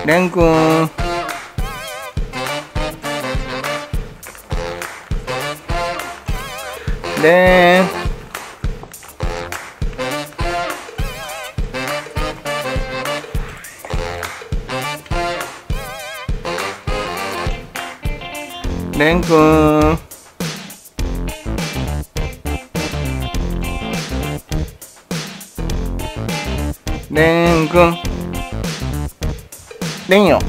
レンくん。レン。レンくん。レンくん。レンよ。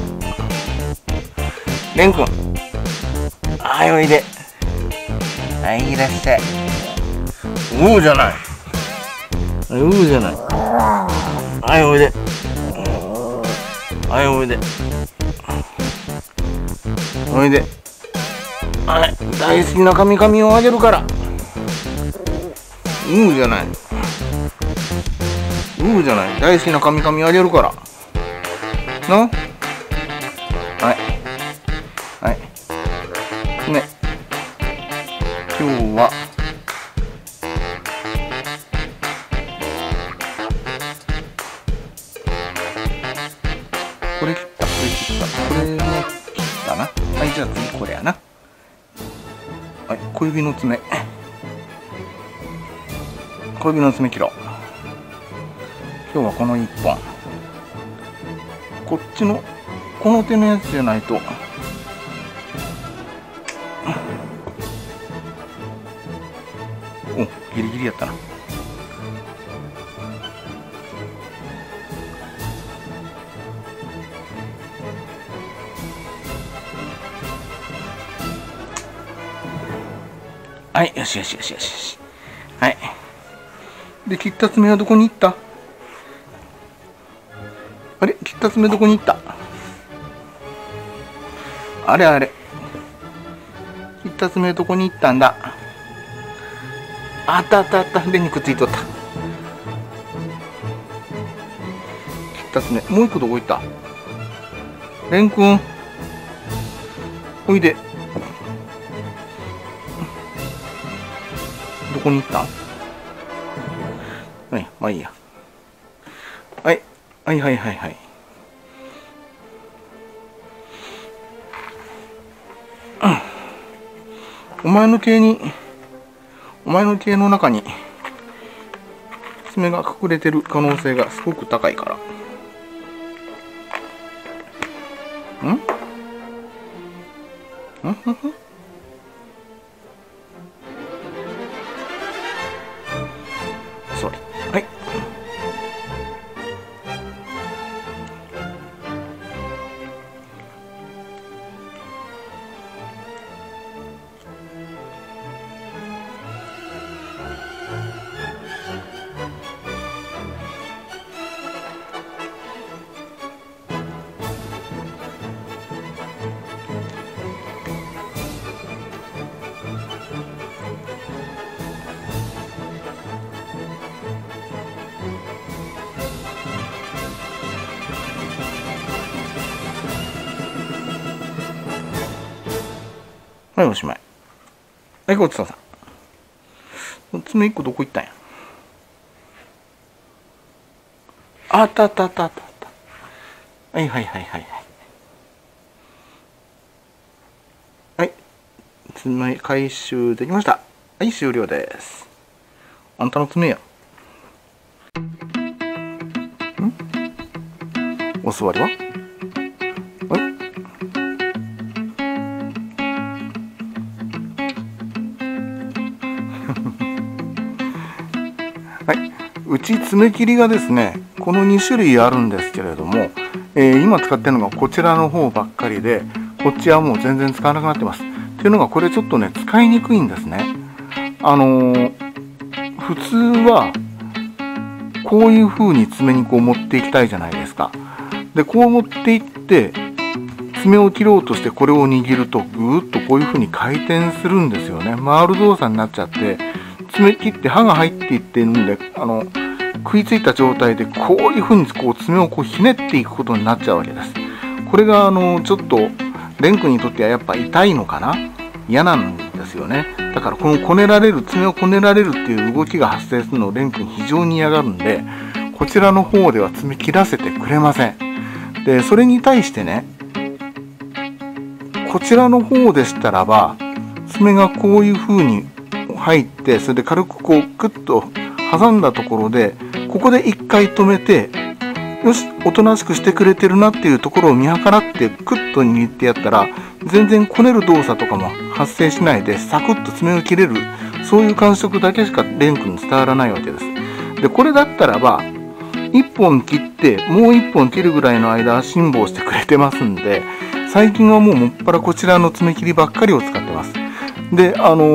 レンくん。はい、おいで。はい、いらっしゃい。おうじゃない。おうじゃない。はい、おいで。はい、おいで。おいで。はい、大好きなカミカミをあげるから。おうじゃない。おうじゃない。大好きなカミカミあげるから。な。はい。はい。ね。今日は。これ切った、これ切った、これも切ったな。はい、じゃあ次これやな。はい、小指の爪。小指の爪切ろう。今日はこの1本。こっちのこの手のやつじゃないと。お、ギリギリやったな。はい、よしよしよしよし。はい。で、切った爪はどこに行った？あれ、切った爪どこに行った？あれあれ。切った爪どこに行ったんだ？あったあったあった。で、にくっついとった。切った爪。もう一個どこ行った？レンくん。おいで。どこに行った？はい、まあいいや。はい。はいはいはいはい。お前の毛の中に爪が隠れてる可能性がすごく高いから。ん？それ。はい。はい、おしまい。はい、ごちそうさん。爪1個どこ行ったんや。あったあったあったあったあった。はいはいはいはいはい。はい。爪回収できました。はい、終了です。あんたの爪や。お座りは？はい。はい。うち爪切りがですね、この2種類あるんですけれども、今使ってるのがこちらの方ばっかりで、こっちはもう全然使わなくなってます。っていうのがこれちょっとね、使いにくいんですね。普通はこういう風に爪にこう持っていきたいじゃないですか。で、こう持っていって爪を切ろうとしてこれを握るとぐーっとこういう風に回転するんですよね。回る動作になっちゃって、爪切って刃が入っていってるんで、食いついた状態でこういう風にこう爪をこうひねっていくことになっちゃうわけです。これがちょっとレン君にとってはやっぱ痛いのかな、嫌なんですよね。だからこの爪をこねられるっていう動きが発生するのをレン君非常に嫌がるんで、こちらの方では爪切らせてくれません。 でそれに対してね、こちらの方でしたらば爪がこういう風に入って、それで軽くこうクッと挟んだところで、ここで一回止めて、よしおとなしくしてくれてるなっていうところを見計らってクッと握ってやったら、全然こねる動作とかも発生しないでサクッと爪を切れる、そういう感触だけしかレン君に伝わらないわけです。でこれだったらば1本切ってもう1本切るぐらいの間辛抱してくれてますんで、最近はもうもっぱらこちらの爪切りばっかりを使ってます。で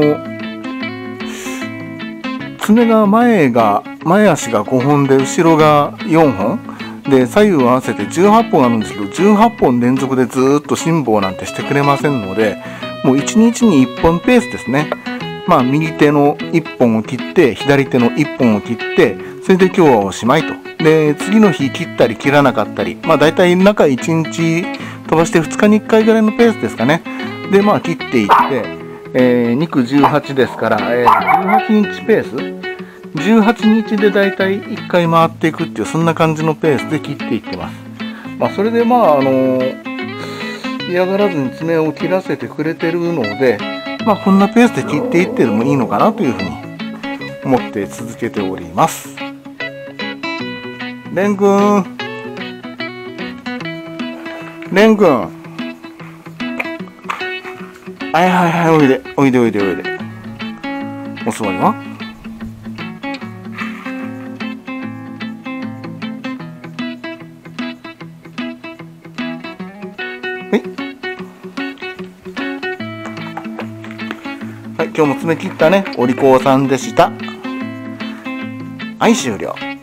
爪が前足が5本で後ろが4本で左右合わせて18本あるんですけど、18本連続でずーっと辛抱なんてしてくれませんので、もう1日に1本ペースですね。まあ右手の1本を切って左手の1本を切って、それで今日はおしまいと。で次の日切ったり切らなかったり、まあ大体中1日飛ばして2日に1回ぐらいのペースですかね。でまあ切っていって、肉18ですから、18日ペース18日でだいたい1回回っていくっていう、そんな感じのペースで切っていってます。まあそれでまあ嫌がらずに爪を切らせてくれてるので、まあこんなペースで切っていってもいいのかなというふうに思って続けております。レン君、はいはいはい、おいでおいでおいでおいで、お座りははい、今日も爪切ったね、お利口さんでした。はい、終了。